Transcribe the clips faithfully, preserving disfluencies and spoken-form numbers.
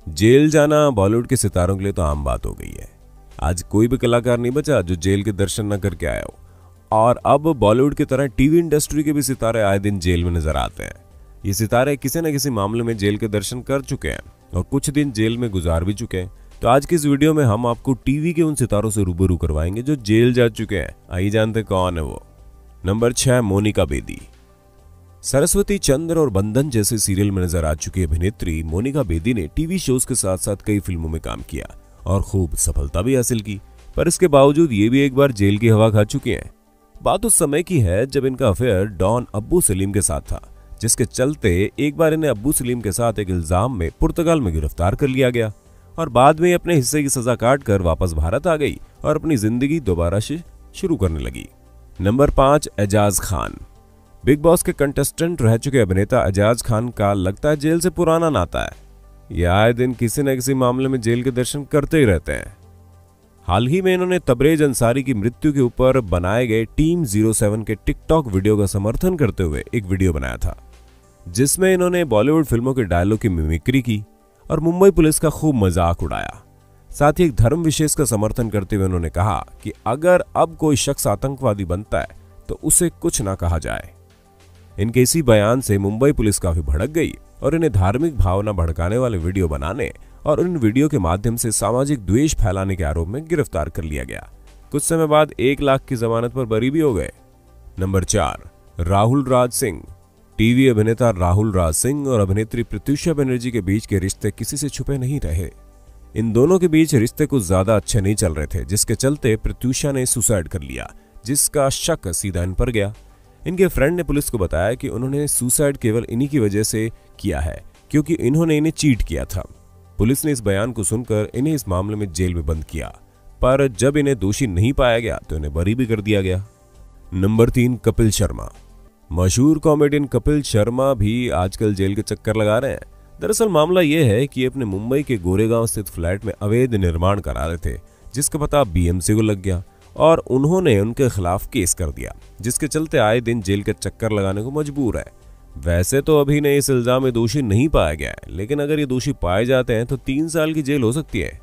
Jail जाना बॉलीवुड के सितारों के लिए तो आम बात हो गई है। आज कोई भी कलाकार नहीं बचा जो जेल के दर्शन न करके आया हो। और अब बॉलीवुड की तरह टीवी इंडस्ट्री के भी सितारे आए दिन जेल में नजर आते हैं। ये सितारे किसी न किसी मामले में जेल के दर्शन कर चुके हैं और कुछ दिन जेल में गुजार भी चुके हैं। तो आज की इस वीडियो में हम आपको टीवी के उन सितारों से रूबरू करवाएंगे जो जेल जा चुके हैं। आइए जानते कौन है वो। नंबर छह, मोनिका बेदी। सरस्वती चंद्र और बंधन जैसे सीरियल में नजर आ चुकी अभिनेत्री मोनिका बेदी ने टीवी शोज के साथ साथ कई फिल्मों में काम किया और खूब सफलता भी हासिल की, पर इसके बावजूद ये भी एक बार जेल की हवा खा चुकी हैं। बात उस समय की है जब इनका अफेयर डॉन अब्बू सलीम के साथ था, जिसके चलते एक बार इन्हें अब्बू सलीम के साथ एक इल्जाम में पुर्तगाल में गिरफ्तार कर लिया गया और बाद में अपने हिस्से की सजा काट कर वापस भारत आ गई और अपनी जिंदगी दोबारा से शुरू करने लगी। नंबर पांच, एजाज खान। बिग बॉस के कंटेस्टेंट रह चुके अभिनेता एजाज खान का लगता है जेल से पुराना नाता है। ये आए दिन किसी न किसी मामले में जेल के दर्शन करते ही रहते हैं। हाल ही में इन्होंने तबरेज अंसारी की मृत्यु के ऊपर बनाए गए टीम ज़ीरो सेवन के टिकटॉक वीडियो का समर्थन करते हुए एक वीडियो बनाया था, जिसमें इन्होंने बॉलीवुड फिल्मों के डायलॉग की मिमिक्री की और मुंबई पुलिस का खूब मजाक उड़ाया। साथ ही एक धर्म विशेष का समर्थन करते हुए उन्होंने कहा कि अगर अब कोई शख्स आतंकवादी बनता है तो उसे कुछ ना कहा जाए। इनके इसी बयान से मुंबई पुलिस काफी भड़क गई और इन्हें धार्मिक भावना भड़काने वाले वीडियो बनाने और उन वीडियो के माध्यम से सामाजिक द्वेष फैलाने के आरोप में गिरफ्तार कर लिया गया। कुछ समय बाद एक लाख की जमानत पर बरी भी हो गए। नंबर चार, राहुल राज सिंह। टीवी अभिनेता राहुल राज सिंह और अभिनेत्री प्रत्यूषा बनर्जी के बीच के रिश्ते किसी से छुपे नहीं रहे। इन दोनों के बीच रिश्ते कुछ ज्यादा अच्छे नहीं चल रहे थे, जिसके चलते प्रत्यूषा ने सुसाइड कर लिया, जिसका शक सीधा इन पर गया। इनके फ्रेंड ने पुलिस को बताया कि उन्होंने सुसाइड केवल इन्हीं की वजह से किया है क्योंकि इन्होंने इन्हें चीट किया था। पुलिस ने इस बयान को सुनकर इन्हें इस मामले में जेल में बंद किया, पर जब इन्हें दोषी नहीं पाया गया तो इन्हें बरी भी कर दिया गया। नंबर तीन, कपिल शर्मा। मशहूर कॉमेडियन कपिल शर्मा भी आजकल जेल के चक्कर लगा रहे हैं। दरअसल मामला यह है कि अपने मुंबई के गोरेगांव स्थित फ्लैट में अवैध निर्माण करा रहे थे, जिसका पता बीएमसी को लग गया और उन्होंने उनके खिलाफ केस कर दिया, जिसके चलते आए दिन जेल के चक्कर लगाने को मजबूर है। वैसे तो अभी ने इस इल्जाम में दोषी नहीं पाया गया है, लेकिन अगर ये दोषी पाए जाते हैं तो तीन साल की जेल हो सकती है।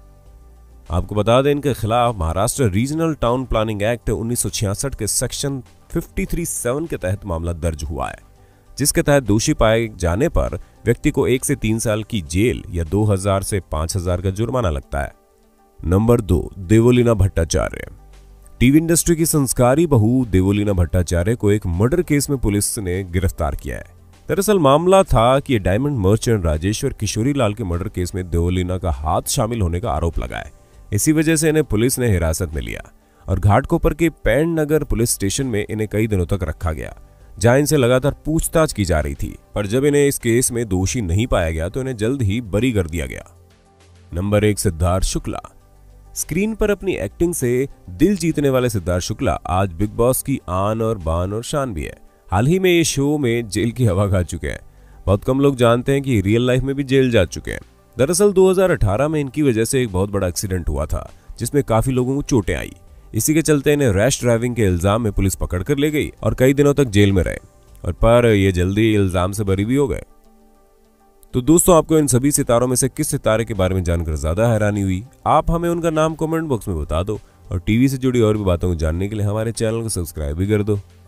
आपको बता दें, इनके खिलाफ Maharashtra regional town planning act उन्नीस सौ छियासठ के सेक्शन तिरेपन सेवन के तहत मामला दर्ज हुआ है, जिसके तहत दोषी पाए जाने पर व्यक्ति को एक से तीन साल की जेल या दो हजार से पांच हजार का जुर्माना लगता है। नंबर दो, देवोलीना भट्टाचार्य। टीवी इंडस्ट्री की संस्कारी बहू देवोलीना भट्टाचार्य को एक मर्डर केस में पुलिस ने गिरफ्तार किया है। दरअसल मामला था कि डायमंड मर्चेंट राजेश्वर किशोरी लाल के मर्डर केस में देवोलीना का हाथ शामिल होने का आरोप लगा है। इसी वजह से इन्हें पुलिस ने हिरासत में लिया और घाटकोपर के पैंड नगर पुलिस स्टेशन में इन्हें कई दिनों तक रखा गया, जहां इनसे लगातार पूछताछ की जा रही थी। पर जब इन्हें इस केस में दोषी नहीं पाया गया तो इन्हें जल्द ही बरी कर दिया गया। नंबर एक, सिद्धार्थ शुक्ला। स्क्रीन पर अपनी एक्टिंग से दिल जीतने वाले सिद्धार्थ शुक्ला आज बिग बॉस की आन और बान और शान भी है। हाल ही में ये शो में जेल की हवा खा चुके हैं। बहुत कम लोग जानते हैं कि रियल लाइफ में भी जेल जा चुके हैं। दरअसल दो हज़ार अठारह में इनकी वजह से एक बहुत बड़ा एक्सीडेंट हुआ था, जिसमें काफी लोगों को चोटें आई। इसी के चलते इन्हें रैश ड्राइविंग के इल्जाम में पुलिस पकड़ कर ले गई और कई दिनों तक जेल में रहे, और पर ये जल्दी इल्जाम से बरी भी हो गए। तो दोस्तों, आपको इन सभी सितारों में से किस सितारे के बारे में जानकर ज्यादा हैरानी हुई? आप हमें उनका नाम कमेंट बॉक्स में बता दो और टीवी से जुड़ी और भी बातों को जानने के लिए हमारे चैनल को सब्सक्राइब भी कर दो।